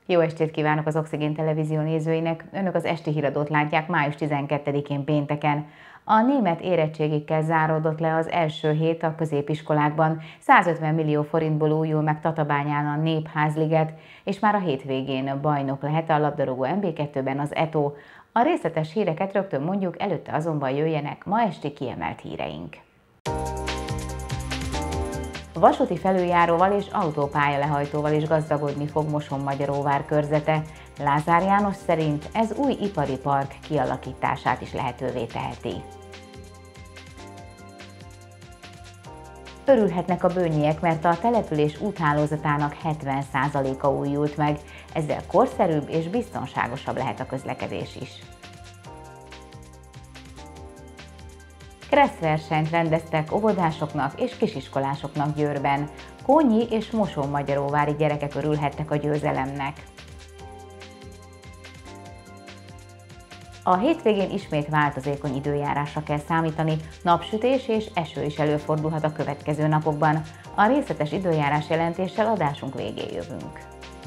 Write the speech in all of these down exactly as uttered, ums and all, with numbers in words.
Jó estét kívánok az Oxigén Televízió nézőinek! Önök az esti híradót látják május tizenkettedikén pénteken. A német érettségikkel záródott le az első hét a középiskolákban. százötven millió forintból újul meg Tatabányán a Népházliget, és már a hétvégén bajnok lehet a labdarúgó en bé kettőben az é té o. A részletes híreket rögtön mondjuk, előtte azonban jöjjenek ma esti kiemelt híreink. Vasúti felüljáróval és autópálya-lehajtóval is gazdagodni fog Mosonmagyaróvár körzete. Lázár János szerint ez új ipari park kialakítását is lehetővé teheti. Örülhetnek a bőnyiek, mert a település úthálózatának hetven százaléka újult meg, ezzel korszerűbb és biztonságosabb lehet a közlekedés is. Kresszversenyt rendeztek óvodásoknak és kisiskolásoknak Győrben. Kónyi és Mosonmagyaróvári gyerekek örülhettek a győzelemnek. A hétvégén ismét változékony időjárásra kell számítani, napsütés és eső is előfordulhat a következő napokban. A részletes időjárás jelentéssel adásunk végén jövünk.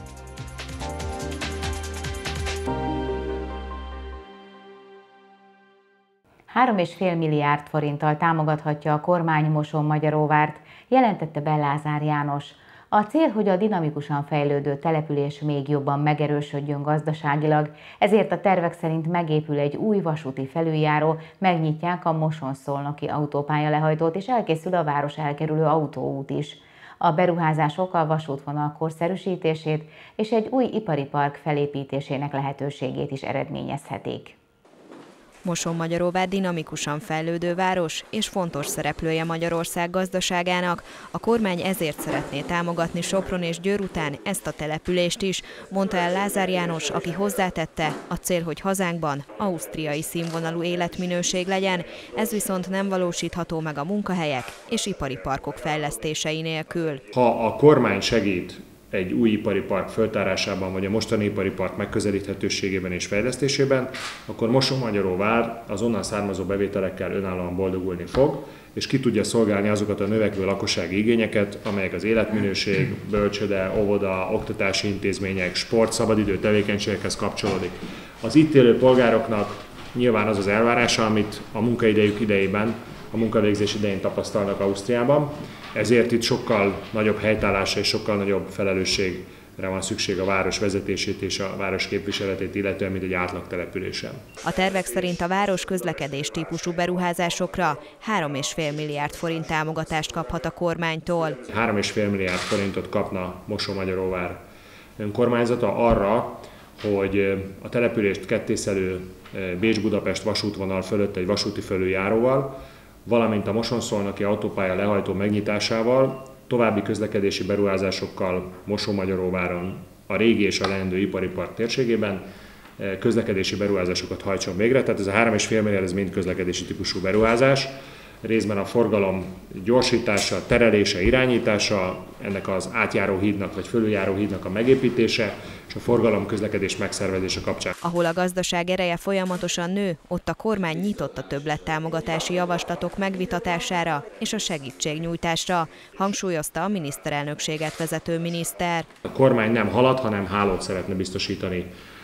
három egész öt milliárd forinttal támogathatja a kormány Mosonmagyaróvárt, jelentette be Lázár János. A cél, hogy a dinamikusan fejlődő település még jobban megerősödjön gazdaságilag, ezért a tervek szerint megépül egy új vasúti felüljáró, megnyitják a Moson-Szolnoki autópálya-lehajtót, és elkészül a város elkerülő autóút is. A beruházások a vasútvonal korszerűsítését és egy új ipari park felépítésének lehetőségét is eredményezhetik. Mosonmagyaróvár dinamikusan fejlődő város és fontos szereplője Magyarország gazdaságának. A kormány ezért szeretné támogatni Sopron és Győr után ezt a települést is, mondta el Lázár János, aki hozzátette, a cél, hogy hazánkban ausztriai színvonalú életminőség legyen, ez viszont nem valósítható meg a munkahelyek és ipari parkok fejlesztései nélkül. Ha a kormány segít egy új ipari park föltárásában, vagy a mostani ipari park megközelíthetőségében és fejlesztésében, akkor Mosonmagyaróvár az onnan származó bevételekkel önállóan boldogulni fog, és ki tudja szolgálni azokat a növekvő lakossági igényeket, amelyek az életminőség, bölcsőde, óvoda, oktatási intézmények, sport, szabadidő tevékenységekhez kapcsolódik. Az itt élő polgároknak nyilván az az elvárása, amit a munkaidejük idejében, a munkavégzés idején tapasztalnak Ausztriában, ezért itt sokkal nagyobb helytállásra és sokkal nagyobb felelősségre van szükség a város vezetését és a város képviseletét illetően, mint egy átlag településen. A tervek szerint a város közlekedés típusú beruházásokra három egész öt milliárd forint támogatást kaphat a kormánytól. három egész öt milliárd forintot kapna Mosonmagyaróvár önkormányzata arra, hogy a települést kettészelő Bécs-Budapest vasútvonal fölött egy vasúti felüljáróval, valamint a Moson-Szolnoki autópálya lehajtó megnyitásával, további közlekedési beruházásokkal Mosonmagyaróváron, a régi és a leendő ipari park térségében közlekedési beruházásokat hajtson végre. Tehát ez a három egész öt milliárd, ez mind közlekedési típusú beruházás. Részben a forgalom gyorsítása, terelése, irányítása, ennek az átjáró hídnak vagy fölüljáró hídnak a megépítése, és a forgalom közlekedés megszervezése kapcsán. Ahol a gazdaság ereje folyamatosan nő, ott a kormány nyitott a többlettámogatási javaslatok megvitatására és a segítségnyújtásra, hangsúlyozta a miniszterelnökséget vezető miniszter. A kormány nem halad, hanem hálót szeretne biztosítani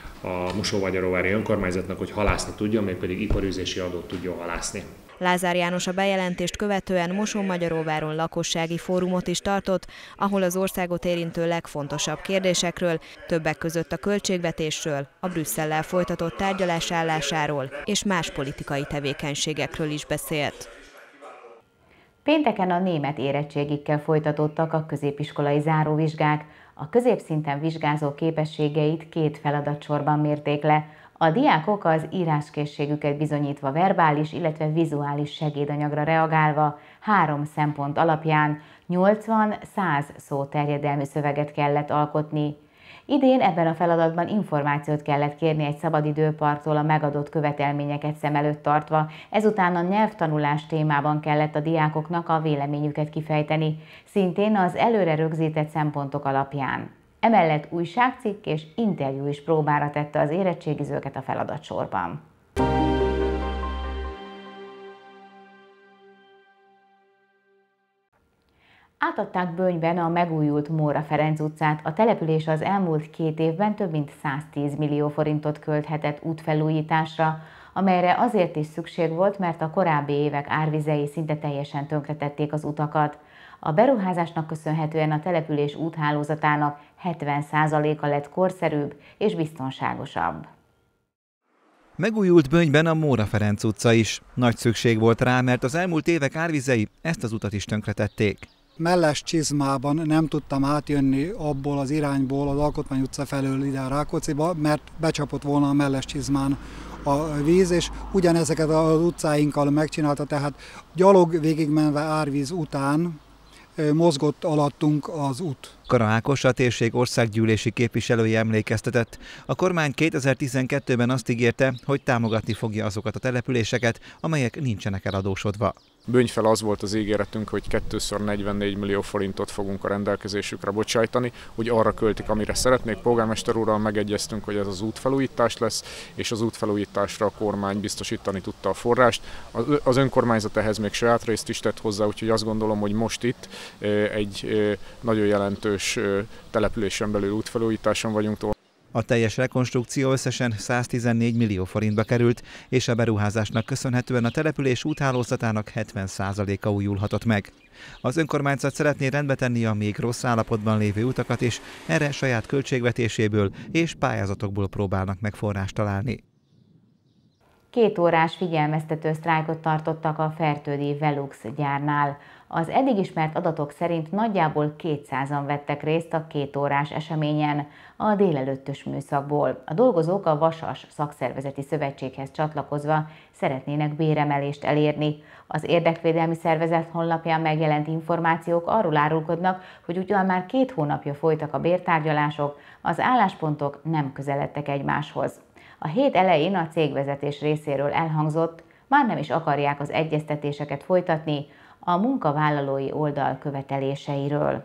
a Mosonmagyaróvári önkormányzatnak, hogy halászni tudjon, mégpedig iparűzési adót tudjon halászni. Lázár János a bejelentést követően Mosonmagyaróváron lakossági fórumot is tartott, ahol az országot érintő legfontosabb kérdésekről, többek között a költségvetésről, a Brüsszellel folytatott tárgyalás állásáról és más politikai tevékenységekről is beszélt. Pénteken a német érettségikkel folytatottak a középiskolai záróvizsgák. A középszinten vizsgázó képességeit két feladatsorban mérték le. A diákok az íráskészségüket bizonyítva verbális, illetve vizuális segédanyagra reagálva három szempont alapján nyolcvan-száz szóterjedelmű szöveget kellett alkotni. Idén ebben a feladatban információt kellett kérni egy szabadidőparktól a megadott követelményeket szem előtt tartva, ezután a nyelvtanulás témában kellett a diákoknak a véleményüket kifejteni, szintén az előre rögzített szempontok alapján. Emellett újságcikk és interjú is próbára tette az érettségizőket a feladatsorban. Átadták Bönyben a megújult Móra Ferenc utcát. A település az elmúlt két évben több mint száztíz millió forintot költhetett útfelújításra, amelyre azért is szükség volt, mert a korábbi évek árvizei szinte teljesen tönkretették az utakat. A beruházásnak köszönhetően a település úthálózatának hetven százaléka lett korszerűbb és biztonságosabb. Megújult Bönyben a Móra Ferenc utca is. Nagy szükség volt rá, mert az elmúlt évek árvizei ezt az utat is tönkretették. Melles csizmában nem tudtam átjönni abból az irányból az Alkotmány utca felől ide a Rákócziba, mert becsapott volna a Melles csizmán a víz, és ugyanezeket az utcáinkkal megcsinálta, tehát gyalog végigmenve árvíz után mozgott alattunk az út. Kara Ákos, a térség országgyűlési képviselője emlékeztetett. A kormány kétezer-tizenkettőben azt ígérte, hogy támogatni fogja azokat a településeket, amelyek nincsenek eladósodva. Bönyfel az volt az ígéretünk, hogy kétször negyvennégy millió forintot fogunk a rendelkezésükre bocsájtani, hogy arra költik, amire szeretnék. Polgármester úrral megegyeztünk, hogy ez az útfelújítás lesz, és az útfelújításra a kormány biztosítani tudta a forrást. Az önkormányzat ehhez még saját részt is tett hozzá, úgyhogy azt gondolom, hogy most itt egy nagyon jelentős településen belül útfelújításon vagyunk túl. A teljes rekonstrukció összesen száztizennégy millió forintba került, és a beruházásnak köszönhetően a település úthálózatának hetven százaléka újulhatott meg. Az önkormányzat szeretné rendbe tenni a még rossz állapotban lévő utakat is, erre saját költségvetéséből és pályázatokból próbálnak meg forrást találni. Két órás figyelmeztető sztrájkot tartottak a Fertődi Velux gyárnál. Az eddig ismert adatok szerint nagyjából kétszázan vettek részt a két órás eseményen a délelőttös műszakból. A dolgozók a Vasas Szakszervezeti Szövetséghez csatlakozva szeretnének béremelést elérni. Az érdekvédelmi szervezet honlapján megjelent információk arról árulkodnak, hogy ugyan már két hónapja folytak a bértárgyalások, az álláspontok nem közeledtek egymáshoz. A hét elején a cégvezetés részéről elhangzott, már nem is akarják az egyeztetéseket folytatni a munkavállalói oldal követeléseiről.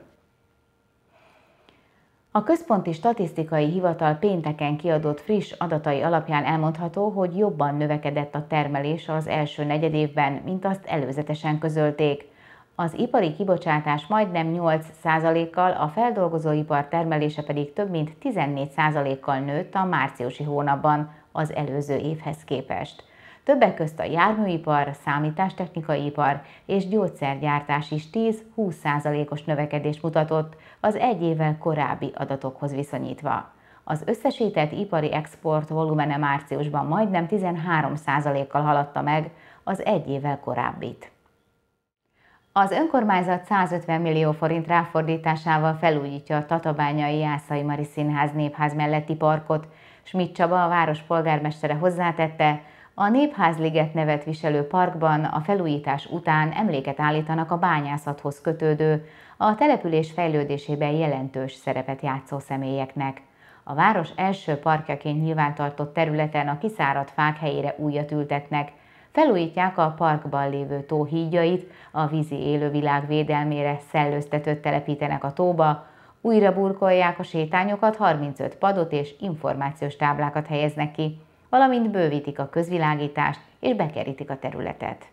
A Központi Statisztikai Hivatal pénteken kiadott friss adatai alapján elmondható, hogy jobban növekedett a termelés az első negyedévben, mint azt előzetesen közölték. Az ipari kibocsátás majdnem nyolc százalékkal, a feldolgozóipar termelése pedig több mint tizennégy százalékkal nőtt a márciusi hónapban az előző évhez képest. Többek közt a járműipar, számítástechnikai ipar és gyógyszergyártás is tíz-húsz százalékos növekedést mutatott az egy évvel korábbi adatokhoz viszonyítva. Az összesített ipari export volumene márciusban majdnem tizenhárom százalékkal haladta meg az egy évvel korábbit. Az önkormányzat százötven millió forint ráfordításával felújítja a tatabányai Jászai Mari Színház Népház melletti parkot. Schmidt Csaba, a város polgármestere hozzátette, a Népházliget nevet viselő parkban a felújítás után emléket állítanak a bányászathoz kötődő, a település fejlődésében jelentős szerepet játszó személyeknek. A város első parkjaként nyilvántartott területen a kiszáradt fák helyére újat ültetnek, felújítják a parkban lévő tó hídjait, a vízi élővilág védelmére szellőztetőt telepítenek a tóba, újra burkolják a sétányokat, harmincöt padot és információs táblákat helyeznek ki, valamint bővítik a közvilágítást és bekerítik a területet.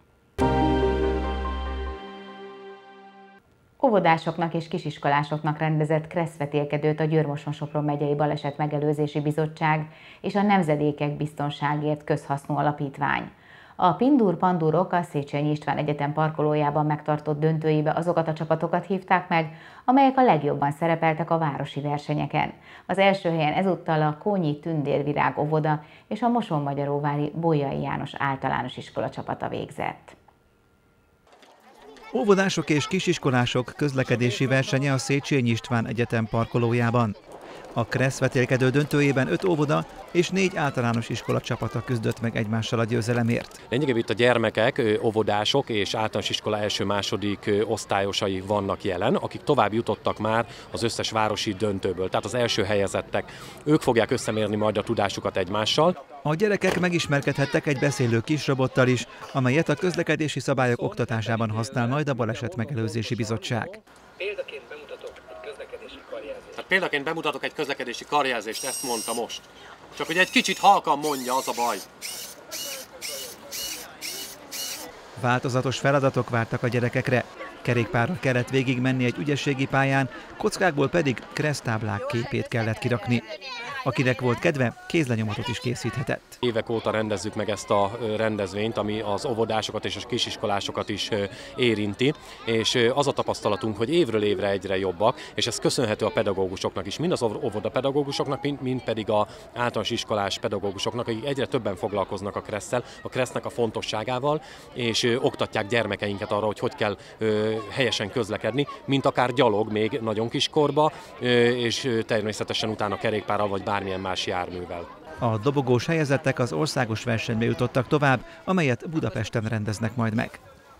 Óvodásoknak és kisiskolásoknak rendezett kresszvetélkedőt a Győr-Moson-Sopron megyei Baleset Megelőzési Bizottság és a Nemzedékek Biztonságért Közhasznú Alapítvány. A Pindur-Pandurok a Széchenyi István Egyetem parkolójában megtartott döntőibe azokat a csapatokat hívták meg, amelyek a legjobban szerepeltek a városi versenyeken. Az első helyen ezúttal a Kónyi Tündérvirág óvoda és a Mosonmagyaróvári Bolyai János általános iskola csapata végzett. Óvodások és kisiskolások közlekedési versenye a Széchenyi István Egyetem parkolójában. A kresszvetélkedő döntőjében öt óvoda és négy általános iskola csapata küzdött meg egymással a győzelemért. Lényegében itt a gyermekek, óvodások és általános iskola első-második osztályosai vannak jelen, akik tovább jutottak már az összes városi döntőből, tehát az első helyezettek. Ők fogják összemérni majd a tudásukat egymással. A gyerekek megismerkedhettek egy beszélő kisrobottal is, amelyet a közlekedési szabályok oktatásában használ majd a Baleset Megelőzési Bizottság. Példaként bemutatok egy közlekedési karjelzést. Hát példaként bemutatok egy közlekedési karjelzést, ezt mondta most. Csak hogy egy kicsit halkan mondja, az a baj. Változatos feladatok vártak a gyerekekre. Kerékpárral kellett végigmenni egy ügyességi pályán, kockákból pedig kereszttáblák képét kellett kirakni. Akinek volt kedve, kézlenyomatot is készíthetett. Évek óta rendezzük meg ezt a rendezvényt, ami az óvodásokat és a kisiskolásokat is érinti, és az a tapasztalatunk, hogy évről évre egyre jobbak, és ez köszönhető a pedagógusoknak is, mind az óvodapedagógusoknak, mind pedig az általános iskolás pedagógusoknak, akik egyre többen foglalkoznak a kresszel, a kressznek a fontosságával, és oktatják gyermekeinket arra, hogy hogy kell helyesen közlekedni, mint akár gyalog még nagyon kiskorba, és természetesen utána kerékpárral vagy bármilyen más járművel. A dobogós helyezettek az országos versenybe jutottak tovább, amelyet Budapesten rendeznek majd meg.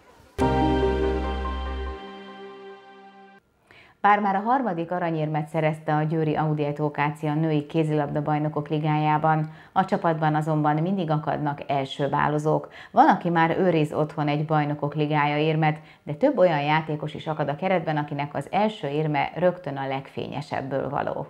Bár már a harmadik aranyérmet szerezte a győri Audiet o ká cé a női kézilabda-bajnokok ligájában, a csapatban azonban mindig akadnak első válozók. Van, aki már őriz otthon egy bajnokok ligája érmet, de több olyan játékos is akad a keretben, akinek az első érme rögtön a legfényesebből való.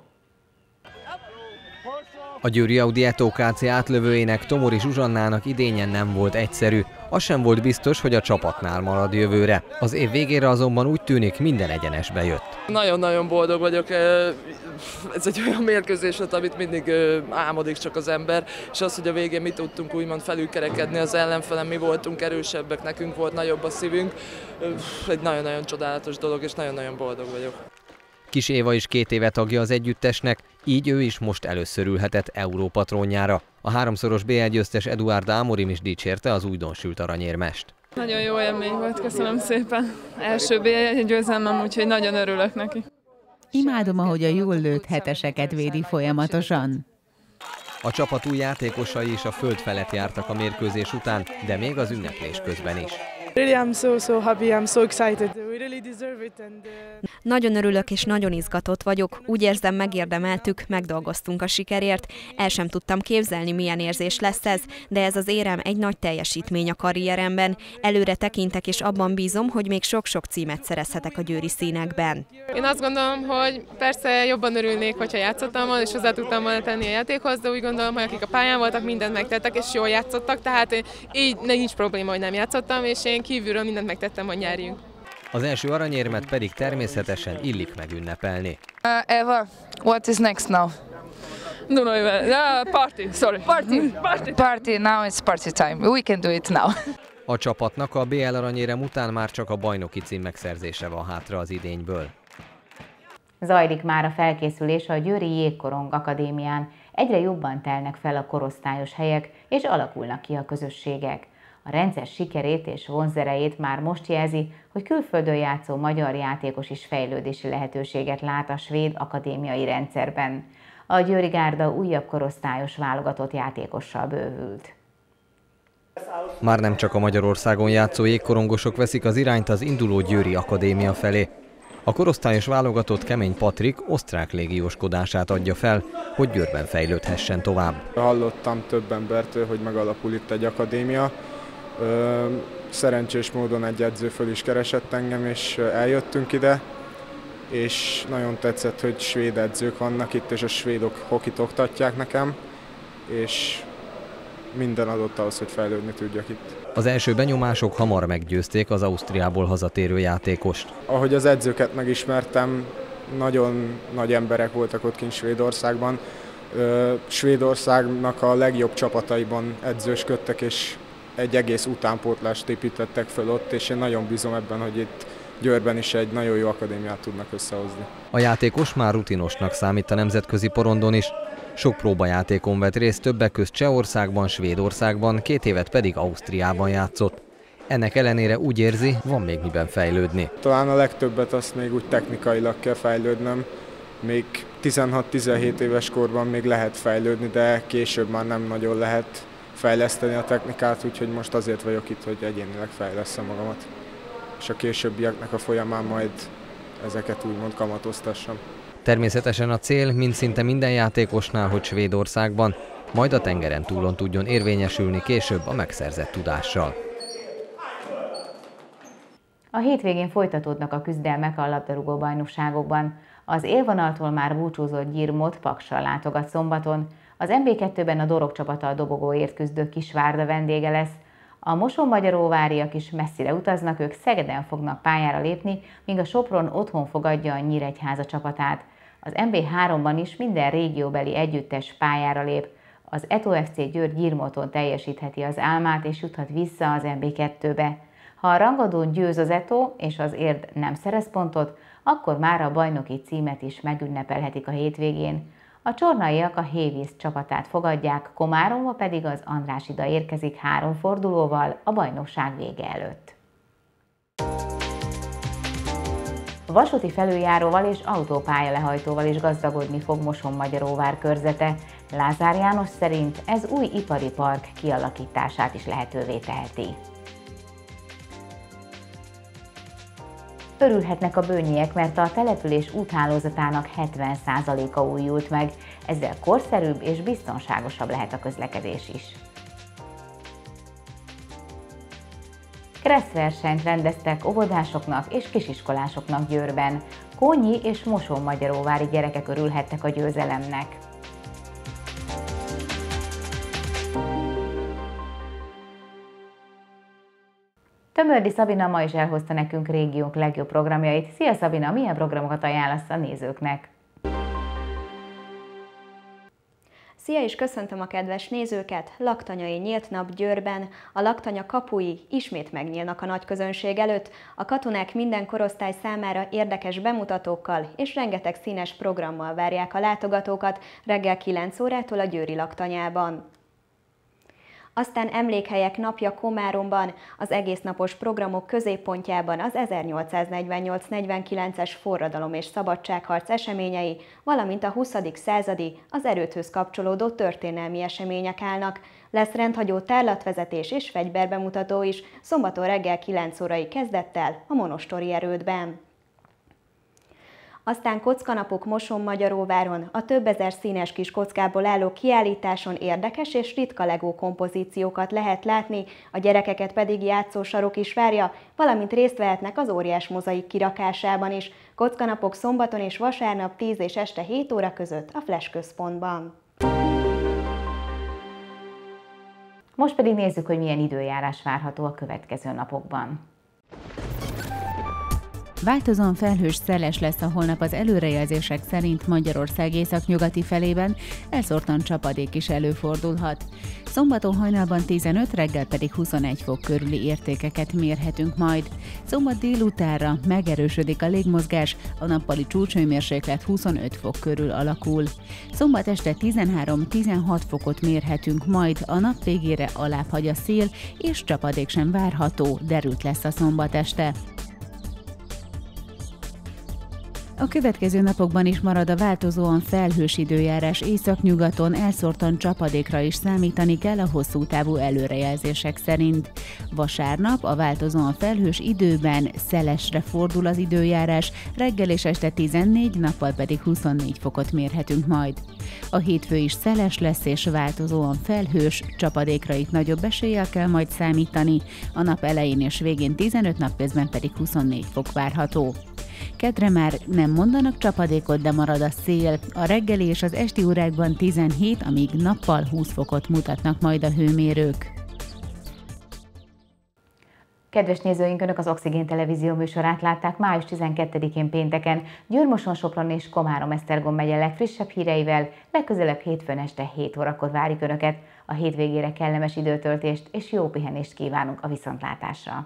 A győri Audiet o ká cé átlövőjének, Tomori Zsuzsannának idényen nem volt egyszerű. Az sem volt biztos, hogy a csapatnál marad jövőre. Az év végére azonban úgy tűnik, minden egyenesbe jött. Nagyon-nagyon boldog vagyok. Ez egy olyan mérkőzés volt, amit mindig álmodik csak az ember, és az, hogy a végén mi tudtunk úgymond felülkerekedni az ellenfelem, mi voltunk erősebbek, nekünk volt nagyobb a szívünk. Egy nagyon-nagyon csodálatos dolog, és nagyon-nagyon boldog vagyok. Kis Éva is két éve tagja az együttesnek, így ő is most először ülhetett Európa trónjára. A háromszoros bé el győztes Eduard Amorim is dicsérte az újdonsült aranyérmest. Nagyon jó élmény volt, köszönöm szépen. Első bé el győzelmem, úgyhogy nagyon örülök neki. Imádom, ahogy a jól lőtt heteseket védi folyamatosan. A csapat új játékosai is a föld felett jártak a mérkőzés után, de még az ünneplés közben is. Nagyon örülök és nagyon izgatott vagyok. Úgy érzem, megérdemeltük, megdolgoztunk a sikerért. El sem tudtam képzelni, milyen érzés lesz ez, de ez az érem egy nagy teljesítmény a karrieremben. Előre tekintek és abban bízom, hogy még sok-sok címet szerezhetek a győri színekben. Én azt gondolom, hogy persze jobban örülnék, hogyha játszottam volna, és hozzá tudtam volna tenni a játékhoz, de úgy gondolom, hogy akik a pályán voltak, mindent megtettek és jól játszottak, tehát így nincs probléma, hogy nem játszottam, és én kívülről mindent megtettem, hogy nyerjünk. Az első aranyérmet pedig természetesen illik megünnepelni. Uh, Eva, what is next now? No, no, yeah, party, sorry. Party. Party. Party, now it's party time. We can do it now. A csapatnak a bé el aranyérem után már csak a bajnoki cím megszerzése van hátra az idényből. Zajlik már a felkészülés a Győri Jégkorong Akadémián. Egyre jobban telnek fel a korosztályos helyek, és alakulnak ki a közösségek. A rendszer sikerét és vonzerejét már most jelzi, hogy külföldön játszó magyar játékos is fejlődési lehetőséget lát a svéd akadémiai rendszerben. A Győri Gárda újabb korosztályos válogatott játékossal bővült. Már nem csak a Magyarországon játszó jégkorongosok veszik az irányt az induló Győri Akadémia felé. A korosztályos válogatott Kemény Patrik osztrák légióskodását adja fel, hogy Győrben fejlődhessen tovább. Hallottam több embertől, hogy megalapul itt egy akadémia. Szerencsés módon egy edző föl is keresett engem, és eljöttünk ide, és nagyon tetszett, hogy svéd edzők vannak itt, és a svédok hokit oktatják nekem, és minden adott ahhoz, hogy fejlődni tudjak itt. Az első benyomások hamar meggyőzték az Ausztriából hazatérő játékost. Ahogy az edzőket megismertem, nagyon nagy emberek voltak ott kint Svédországban. Svédországnak a legjobb csapataiban edzősködtek, és egy egész utánpótlást építettek föl ott, és én nagyon bízom ebben, hogy itt Győrben is egy nagyon jó akadémiát tudnak összehozni. A játékos már rutinosnak számít a nemzetközi porondon is. Sok próbajátékon vett részt, többek közt Csehországban, Svédországban, két évet pedig Ausztriában játszott. Ennek ellenére úgy érzi, van még miben fejlődni. Talán a legtöbbet azt még úgy technikailag kell fejlődnöm. Még tizenhat-tizenhét éves korban még lehet fejlődni, de később már nem nagyon lehet fejleszteni a technikát, úgyhogy most azért vagyok itt, hogy egyénileg fejleszem magamat. És a későbbieknek a folyamán majd ezeket úgymond kamatoztassam. Természetesen a cél, mint szinte minden játékosnál, hogy Svédországban, majd a tengeren túlon tudjon érvényesülni később a megszerzett tudással. A hétvégén folytatódnak a küzdelmek a labdarúgó bajnokságokban. Az élvonaltól már búcsúzott Gyirmot Paksal látogat szombaton, az em bé kettőben a Dorog csapata a dobogóért küzdő Kisvárda vendége lesz, A mosonmagyaróváriak is messzire utaznak, ők Szegeden fognak pályára lépni, míg a Sopron otthon fogadja a Nyíregyháza csapatát. Az em bé háromban is minden régióbeli együttes pályára lép. Az e té o ef cé Győr Gyirmóton teljesítheti az álmát és juthat vissza az em bé kettőbe. Ha a rangadón győz az e té o és az Érd nem szerez pontot, akkor már a bajnoki címet is megünnepelhetik a hétvégén. A csornaiak a Hévíz csapatát fogadják, Komáromba pedig az Andrásida érkezik három fordulóval a bajnokság vége előtt. Vasúti felüljáróval és autópálya-lehajtóval is gazdagodni fog Mosonmagyaróvár körzete. Lázár János szerint ez új ipari park kialakítását is lehetővé teheti. Örülhetnek a bönnyiek, mert a település úthálózatának hetven százaléka újult meg, ezzel korszerűbb és biztonságosabb lehet a közlekedés is. Kresszversenyt rendeztek óvodásoknak és kisiskolásoknak Győrben. Kónyi és mosonmagyaróvári gyerekek örülhettek a győzelemnek. Tömördi Szabina ma is elhozta nekünk régiónk legjobb programjait. Szia Szabina, milyen programokat ajánlasz a nézőknek? Szia, és köszöntöm a kedves nézőket! Laktanyai nyílt nap Győrben. A laktanya kapui ismét megnyílnak a nagy közönség előtt. A katonák minden korosztály számára érdekes bemutatókkal és rengeteg színes programmal várják a látogatókat reggel kilenc órától a győri laktanyában. Aztán emlékhelyek napja Komáromban, az egésznapos programok középpontjában az ezernyolcszáznegyvennyolc negyvenkilences forradalom és szabadságharc eseményei, valamint a huszadik századi, az erődhöz kapcsolódó történelmi események állnak. Lesz rendhagyó tárlatvezetés és fegyverbemutató is, szombaton reggel kilenc órai kezdettel a monostori erődben. Aztán kockanapok Mosonmagyaróváron, a több ezer színes kis kockából álló kiállításon érdekes és ritka legó kompozíciókat lehet látni, a gyerekeket pedig játszósarok is várja, valamint részt vehetnek az óriás mozaik kirakásában is. Kockanapok szombaton és vasárnap tíz és este hét óra között a Flash központban. Most pedig nézzük, hogy milyen időjárás várható a következő napokban. Változóan felhős, szeles lesz a holnap az előrejelzések szerint Magyarország északnyugati felében, elszórtan csapadék is előfordulhat. Szombaton hajnalban tizenöt, reggel pedig huszonegy fok körüli értékeket mérhetünk majd. Szombat délutánra megerősödik a légmozgás, a nappali csúcshőmérséklet huszonöt fok körül alakul. Szombat este tizenhárom-tizenhat fokot mérhetünk majd, a nap végére alább hagy a szél, és csapadék sem várható, derült lesz a szombat este. A következő napokban is marad a változóan felhős időjárás, északnyugaton elszórtan csapadékra is számítani kell a hosszú távú előrejelzések szerint. Vasárnap a változóan felhős időben szelesre fordul az időjárás, reggel és este tizennégy, nappal pedig huszonnégy fokot mérhetünk majd. A hétfő is szeles lesz és változóan felhős, csapadékra itt nagyobb eséllyel kell majd számítani, a nap elején és végén tizenöt, napközben pedig huszonnégy fok várható. Kedre már nem mondanak csapadékot, de marad a szél. A reggeli és az esti órákban tizenhét, amíg nappal húsz fokot mutatnak majd a hőmérők. Kedves nézőink, Önök az Oxigén Televízió műsorát látták május tizenkettedikén pénteken Győr-Moson-Sopron és Komárom-Esztergom megye legfrissebb híreivel. Legközelebb hétfőn este hét órakor várjuk Önöket. A hétvégére kellemes időtöltést és jó pihenést kívánunk a viszontlátásra.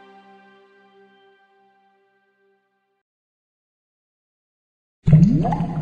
Yeah.